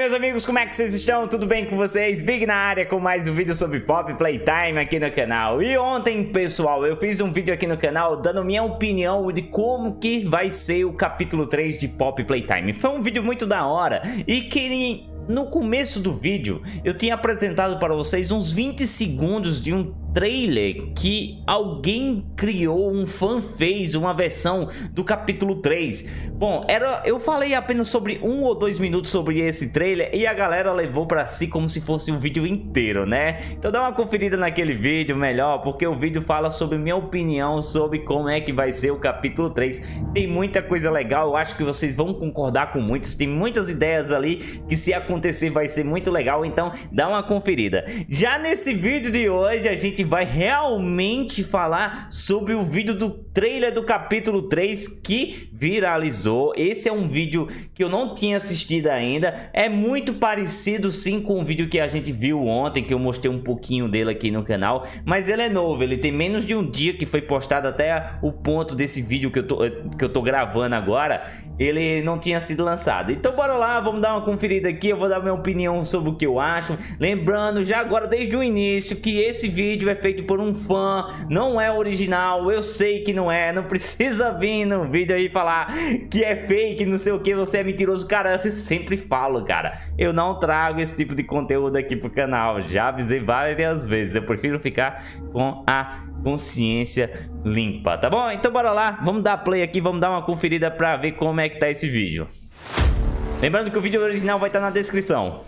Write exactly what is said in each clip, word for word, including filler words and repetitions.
meus amigos, como é que vocês estão? Tudo bem com vocês? Big na área com mais um vídeo sobre Pop Playtime aqui no canal. E ontem, pessoal, eu fiz um vídeo aqui no canal dando minha opinião de como que vai ser o capítulo três de Pop Playtime. Foi um vídeo muito da hora e que no começo do vídeo eu tinha apresentado para vocês uns vinte segundos de um trailer que alguém criou, um fã fez uma versão do capítulo três. Bom, era, eu falei apenas sobre um ou dois minutos sobre esse trailer e a galera levou pra si como se fosse um vídeo inteiro, né? Então dá uma conferida naquele vídeo melhor, porque o vídeo fala sobre minha opinião sobre como é que vai ser o capítulo três. Tem muita coisa legal, eu acho que vocês vão concordar com muitos, tem muitas ideias ali que se acontecer vai ser muito legal, então dá uma conferida. Já nesse vídeo de hoje a gente vai realmente falar sobre o vídeo do trailer do capítulo três que viralizou. Esse é um vídeo que eu não tinha assistido ainda. É muito parecido sim com o vídeo que a gente viu ontem, que eu mostrei um pouquinho dele aqui no canal, mas ele é novo, ele tem menos de um dia que foi postado. Até o ponto desse vídeo que eu tô, que eu tô gravando agora, ele não tinha sido lançado. Então bora lá, vamos dar uma conferida aqui. Eu vou dar minha opinião sobre o que eu acho, lembrando já agora desde o início que esse vídeo é feito por um fã, não é original. Eu sei que não é, não precisa vir no vídeo aí falar que é fake, não sei o que, você é mentiroso. Cara, eu sempre falo, cara, eu não trago esse tipo de conteúdo aqui pro canal, já avisei várias vezes. Eu prefiro ficar com a consciência limpa, tá bom? Então bora lá, vamos dar play aqui, vamos dar uma conferida pra ver como é que tá esse vídeo. Lembrando que o vídeo original vai estar na descrição.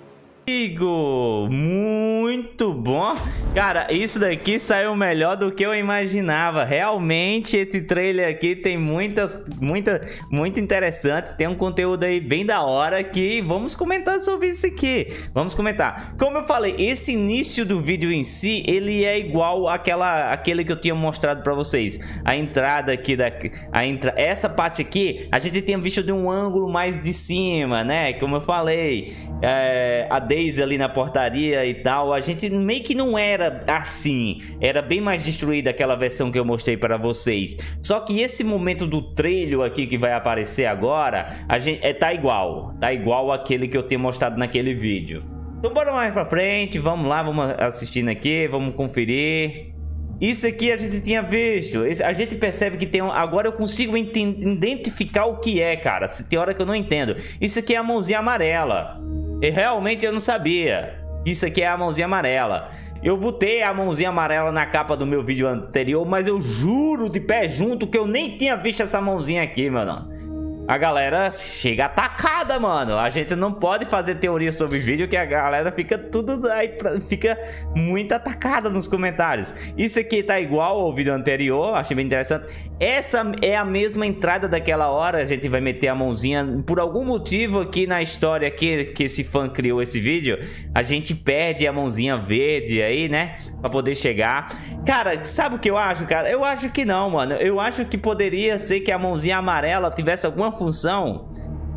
Amigo, muito bom. Cara, isso daqui saiu melhor do que eu imaginava. Realmente esse trailer aqui tem muitas, muita, muito interessante. Tem um conteúdo aí bem da hora que vamos comentar sobre isso aqui. Vamos comentar. Como eu falei, esse início do vídeo em si, ele é igual àquela, àquele que eu tinha mostrado pra vocês. A entrada aqui da, a entra, essa parte aqui, a gente tinha visto de um ângulo mais de cima, né? Como eu falei, é, a Daisy ali na portaria e tal, a gente meio que não era assim, era bem mais destruída aquela versão que eu mostrei para vocês. Só que esse momento do trailer aqui que vai aparecer agora, a gente é, tá igual, tá igual àquele que eu tinha mostrado naquele vídeo. Então bora mais pra frente, vamos lá, vamos assistindo aqui, vamos conferir. Isso aqui a gente tinha visto, a gente percebe que tem um... Agora eu consigo identificar o que é, cara. Tem hora que eu não entendo. Isso aqui é a mãozinha amarela. E realmente eu não sabia. Isso aqui é a mãozinha amarela. Eu botei a mãozinha amarela na capa do meu vídeo anterior, mas eu juro de pé junto que eu nem tinha visto essa mãozinha aqui, mano. A galera chega atacada, mano. A gente não pode fazer teoria sobre vídeo, que a galera fica tudo aí, fica muito atacada nos comentários. Isso aqui tá igual ao vídeo anterior, achei bem interessante. Essa é a mesma entrada daquela hora. A gente vai meter a mãozinha. Por algum motivo aqui na história aqui, que esse fã criou esse vídeo, a gente perde a mãozinha verde aí, né? Pra poder chegar. Cara, sabe o que eu acho, cara? Eu acho que não, mano. Eu acho que poderia ser que a mãozinha amarela tivesse alguma função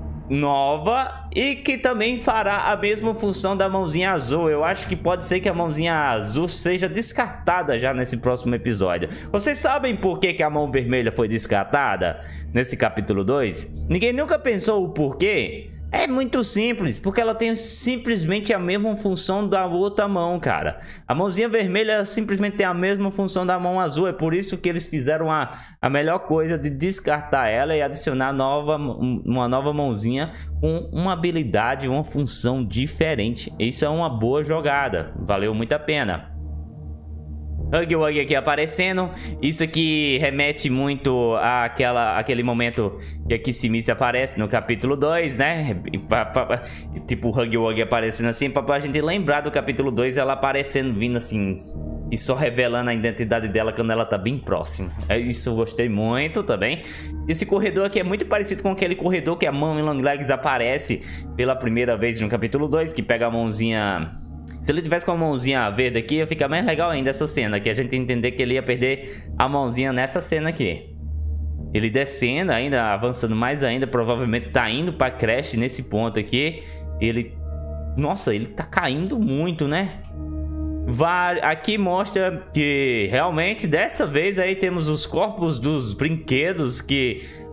nova e que também fará a mesma função da mãozinha azul. Eu acho que pode ser que a mãozinha azul seja descartada já nesse próximo episódio. Vocês sabem por que que a mão vermelha foi descartada nesse capítulo dois? Ninguém nunca pensou o porquê? É muito simples, porque ela tem simplesmente a mesma função da outra mão, cara. A mãozinha vermelha simplesmente tem a mesma função da mão azul. É por isso que eles fizeram a, a melhor coisa de descartar ela e adicionar nova, uma nova mãozinha com uma habilidade, uma função diferente. Isso é uma boa jogada, valeu muito a pena. Huggy Wuggy aqui aparecendo. Isso aqui remete muito àquela, àquele momento que a Kissimiss aparece no capítulo dois, né? Tipo o Huggy Wuggy aparecendo assim, pra gente lembrar do capítulo dois, ela aparecendo, vindo assim e só revelando a identidade dela quando ela tá bem próxima. É isso, eu gostei muito também. Esse corredor aqui é muito parecido com aquele corredor que a Mummy Longlegs aparece pela primeira vez no capítulo dois, que pega a mãozinha... Se ele tivesse com a mãozinha verde aqui, ia ficar mais legal ainda essa cena, que a gente entender que ele ia perder a mãozinha nessa cena aqui. Ele descendo ainda, avançando mais ainda, provavelmente tá indo pra creche nesse ponto aqui. Ele... Nossa, ele tá caindo muito, né? Vai... Aqui mostra que realmente dessa vez aí temos os corpos dos brinquedos que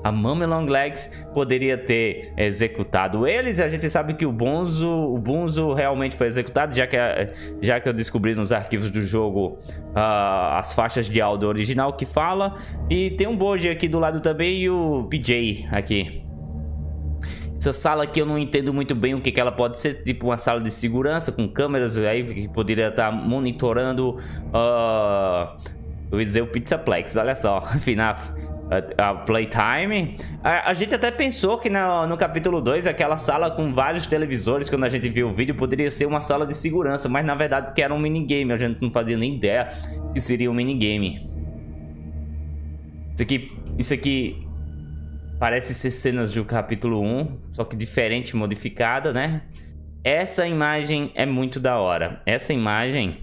a Mummy Longlegs poderia ter executado eles. A gente sabe que o Bonzo, o Bonzo realmente foi executado, já que, já que eu descobri nos arquivos do jogo uh, as faixas de áudio original que fala. E tem um Boji aqui do lado também e o P J aqui. Essa sala aqui eu não entendo muito bem o que, que ela pode ser, tipo uma sala de segurança com câmeras aí que poderia estar monitorando, uh, eu ia dizer o Pizzaplex, olha só, afinal, a, a Playtime. A, a gente até pensou que no, no capítulo dois, aquela sala com vários televisores, quando a gente viu o vídeo, poderia ser uma sala de segurança, mas na verdade que era um minigame, a gente não fazia nem ideia que seria um minigame. Isso aqui, isso aqui... parece ser cenas do capítulo um, só que diferente, modificada, né? Essa imagem é muito da hora. Essa imagem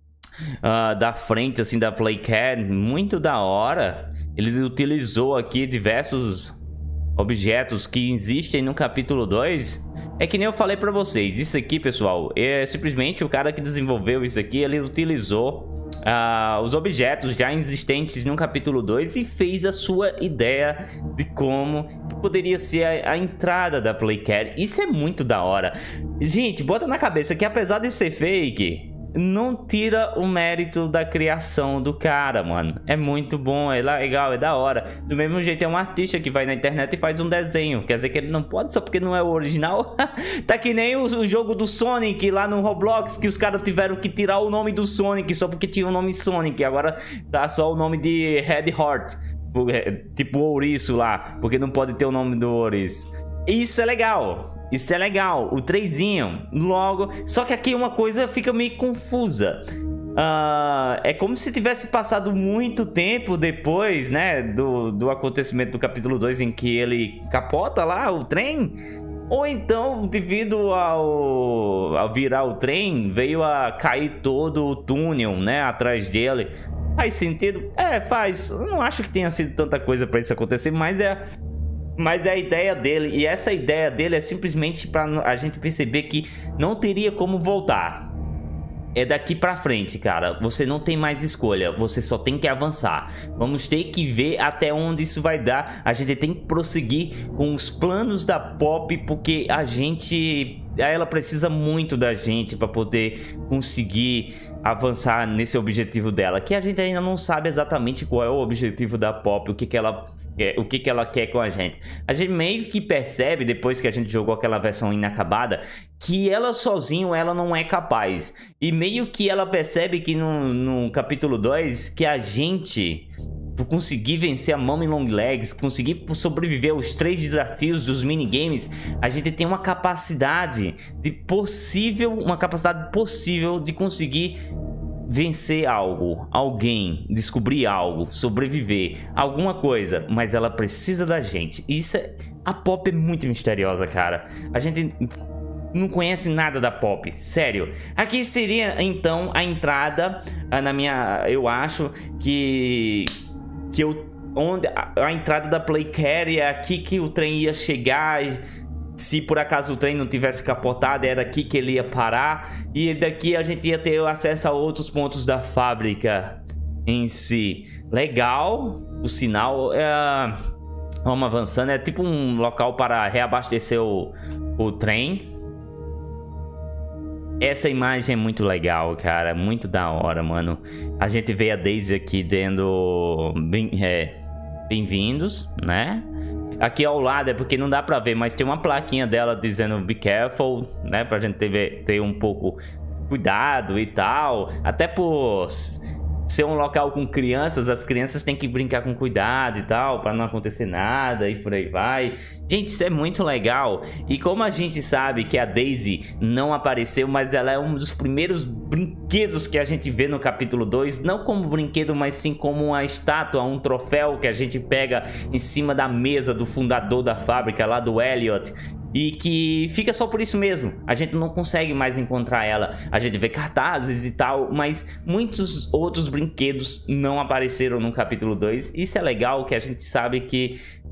uh, da frente, assim, da Playcat, muito da hora. Ele utilizou aqui diversos objetos que existem no capítulo dois. É que nem eu falei pra vocês, isso aqui, pessoal, é simplesmente o cara que desenvolveu isso aqui, ele utilizou Uh, os objetos já existentes no capítulo dois e fez a sua ideia de como poderia ser a, a entrada da Playcat. Isso é muito da hora. Gente, bota na cabeça que apesar de ser fake, não tira o mérito da criação do cara, mano. É muito bom, é legal, é da hora. Do mesmo jeito, é um artista que vai na internet e faz um desenho. Quer dizer que ele não pode só porque não é o original. Tá que nem o, o jogo do Sonic lá no Roblox, que os caras tiveram que tirar o nome do Sonic só porque tinha o nome Sonic. Agora tá só o nome de Red Heart, tipo o ouriço lá, porque não pode ter o nome do ouriço. Isso é legal. Isso é legal, o trezinho, logo... Só que aqui uma coisa fica meio confusa. Uh, é como se tivesse passado muito tempo depois, né, do, do acontecimento do capítulo dois, em que ele capota lá o trem. Ou então, devido ao, ao virar o trem, veio a cair todo o túnel, né, atrás dele. Faz sentido? É, faz. Eu não acho que tenha sido tanta coisa pra isso acontecer, mas é... Mas é a ideia dele, e essa ideia dele é simplesmente para a gente perceber que não teria como voltar. É daqui pra frente, cara. Você não tem mais escolha, você só tem que avançar. Vamos ter que ver até onde isso vai dar. A gente tem que prosseguir com os planos da Pop, porque a gente... ela precisa muito da gente para poder conseguir avançar nesse objetivo dela, que a gente ainda não sabe exatamente qual é o objetivo da Pop, o que que ela quer, o que que ela quer com a gente. A gente meio que percebe, depois que a gente jogou aquela versão inacabada, que ela sozinho ela não é capaz. E meio que ela percebe que no, no capítulo dois, que a gente... por conseguir vencer a Mummy Longlegs, conseguir sobreviver aos três desafios dos minigames, a gente tem uma capacidade de possível, uma capacidade possível de conseguir vencer algo, alguém, descobrir algo, sobreviver, alguma coisa, mas ela precisa da gente. Isso é... a Pop é muito misteriosa, cara. A gente não conhece nada da Pop, sério. Aqui seria então a entrada, na minha, eu acho que que eu, onde a, a entrada da Playcat, é aqui que o trem ia chegar. Se por acaso o trem não tivesse capotado, era aqui que ele ia parar. E daqui a gente ia ter acesso a outros pontos da fábrica em si. Legal, o sinal. É, vamos avançando, é tipo um local para reabastecer o, o trem. Essa imagem é muito legal, cara. Muito da hora, mano. A gente vê a Daisy aqui dando bem-vindos, é, né? Aqui ao lado é porque não dá pra ver, mas tem uma plaquinha dela dizendo be careful, né? Pra gente ter, ter um pouco cuidado e tal. Até por ser um local com crianças, as crianças têm que brincar com cuidado e tal, pra não acontecer nada e por aí vai. Gente, isso é muito legal. E como a gente sabe que a Daisy não apareceu, mas ela é um dos primeiros brinquedos que a gente vê no capítulo dois, não como brinquedo, mas sim como uma estátua, um troféu que a gente pega em cima da mesa do fundador da fábrica lá, do Elliot. E que fica só por isso mesmo. A gente não consegue mais encontrar ela. A gente vê cartazes e tal, mas muitos outros brinquedos não apareceram no capítulo dois. Isso é legal, que a gente sabe que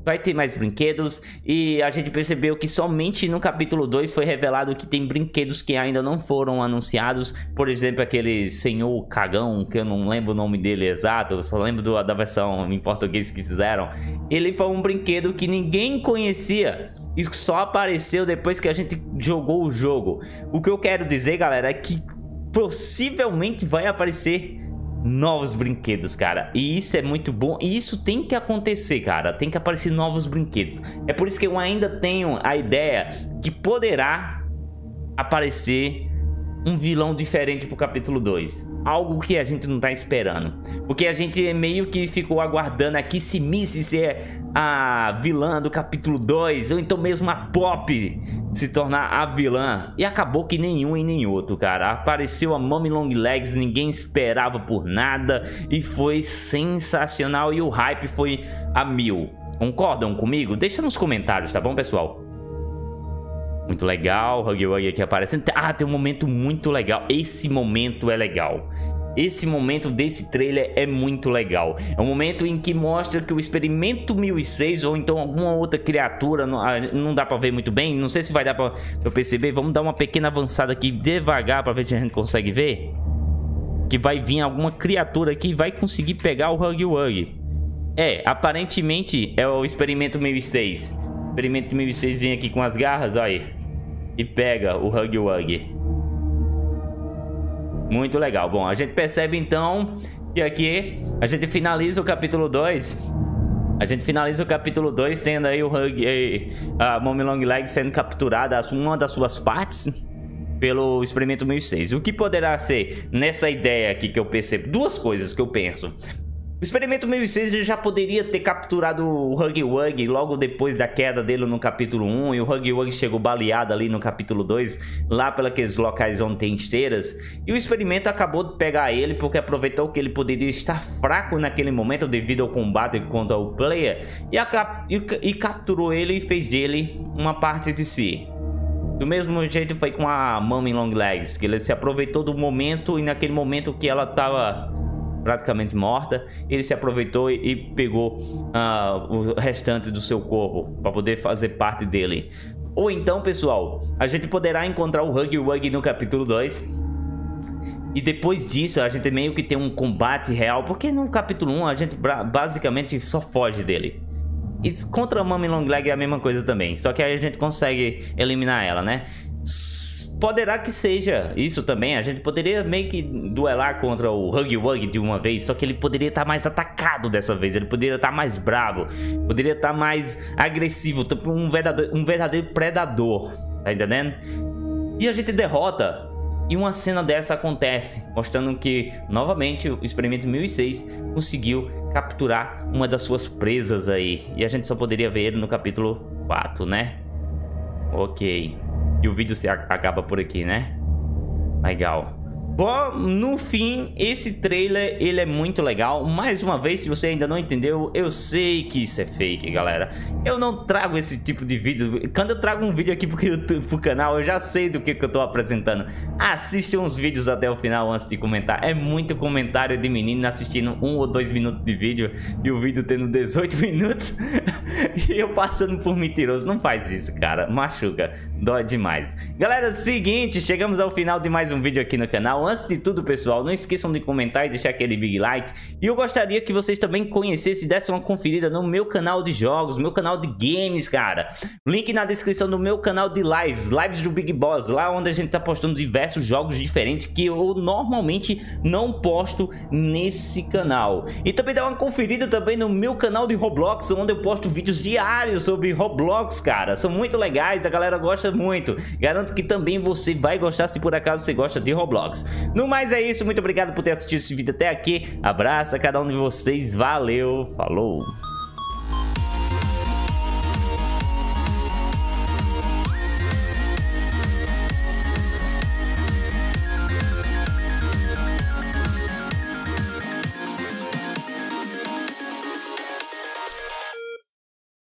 vai ter mais brinquedos. E a gente percebeu que somente no capítulo dois foi revelado que tem brinquedos que ainda não foram anunciados. Por exemplo, aquele Senhor Cagão, que eu não lembro o nome dele exato, eu só lembro do, da versão em português que fizeram. Ele foi um brinquedo que ninguém conhecia, isso só apareceu depois que a gente jogou o jogo. O que eu quero dizer, galera, é que possivelmente vai aparecer novos brinquedos, cara. E isso é muito bom. E isso tem que acontecer, cara. Tem que aparecer novos brinquedos. É por isso que eu ainda tenho a ideia que poderá aparecer um vilão diferente pro capítulo dois. Algo que a gente não tá esperando. Porque a gente meio que ficou aguardando aqui se Missy ser a vilã do capítulo dois, ou então mesmo a Pop se tornar a vilã. E acabou que nenhum e nem outro, cara. Apareceu a Mommy Long Legs, ninguém esperava por nada. E foi sensacional. E o hype foi a mil. Concordam comigo? Deixa nos comentários, tá bom, pessoal? Muito legal, Huggy Wuggy aqui aparecendo. Ah, tem um momento muito legal. Esse momento é legal. Esse momento desse trailer é muito legal. É um momento em que mostra que o experimento mil e seis, ou então alguma outra criatura, não, não dá pra ver muito bem. Não sei se vai dar pra eu perceber. Vamos dar uma pequena avançada aqui devagar pra ver se a gente consegue ver. Que vai vir alguma criatura aqui e vai conseguir pegar o Huggy Wuggy. É, aparentemente é o experimento mil e seis. O experimento mil e seis vem aqui com as garras, olha aí. E pega o Huggy Wuggy. Muito legal. Bom, a gente percebe então que aqui a gente finaliza o capítulo dois. A gente finaliza o capítulo dois tendo aí o Huggy, a Mommy Long Legs sendo capturada, uma das suas partes, pelo experimento mil e seis. O que poderá ser nessa ideia aqui que eu percebo? Duas coisas que eu penso. O experimento mil e seis já poderia ter capturado o Huggy Wuggy logo depois da queda dele no capítulo um. E o Huggy Wuggy chegou baleado ali no capítulo dois, lá pelos locais onde tem esteiras. E o experimento acabou de pegar ele porque aproveitou que ele poderia estar fraco naquele momento devido ao combate contra o player. E, a, e, e capturou ele e fez dele uma parte de si. Do mesmo jeito foi com a Mommy Long Legs, que ele se aproveitou do momento e naquele momento que ela estava praticamente morta, ele se aproveitou e, e pegou uh, o restante do seu corpo para poder fazer parte dele. Ou então, pessoal, a gente poderá encontrar o Huggy Wuggy no capítulo dois. E depois disso a gente meio que tem um combate real, porque no capítulo um a gente basicamente só foge dele. E contra a Mommy Long Leg é a mesma coisa também, só que aí a gente consegue eliminar ela, né? Poderá que seja isso também. A gente poderia meio que duelar contra o Huggy Wuggy de uma vez, só que ele poderia estar mais atacado dessa vez. Ele poderia estar mais bravo, poderia estar mais agressivo, tipo um verdadeiro, um verdadeiro predador, tá entendendo? E a gente derrota e uma cena dessa acontece, mostrando que novamente o experimento mil e seis conseguiu capturar uma das suas presas aí. E a gente só poderia ver ele no capítulo quatro, né? Ok. E o vídeo se acaba por aqui, né? Legal. Bom, no fim, esse trailer, ele é muito legal. Mais uma vez, se você ainda não entendeu, eu sei que isso é fake, galera. Eu não trago esse tipo de vídeo. Quando eu trago um vídeo aqui pro, YouTube, pro canal, eu já sei do que, que eu tô apresentando. Assiste uns vídeos até o final antes de comentar. É muito comentário de menino assistindo um ou dois minutos de vídeo e o vídeo tendo dezoito minutos. E eu passando por mentiroso. Não faz isso, cara. Machuca. Dói demais. Galera, seguinte, chegamos ao final de mais um vídeo aqui no canal. Antes de tudo, pessoal, não esqueçam de comentar e deixar aquele big like. E eu gostaria que vocês também conhecessem e dessem uma conferida no meu canal de jogos, meu canal de games, cara. Link na descrição do meu canal de lives, lives do Big Boss, lá onde a gente tá postando diversos jogos diferentes que eu normalmente não posto nesse canal. E também dá uma conferida também no meu canal de Roblox, onde eu posto vídeos diários sobre Roblox, cara. São muito legais, a galera gosta muito. Garanto que também você vai gostar se por acaso você gosta de Roblox. No mais é isso, muito obrigado por ter assistido esse vídeo até aqui. Abraço a cada um de vocês, valeu, falou!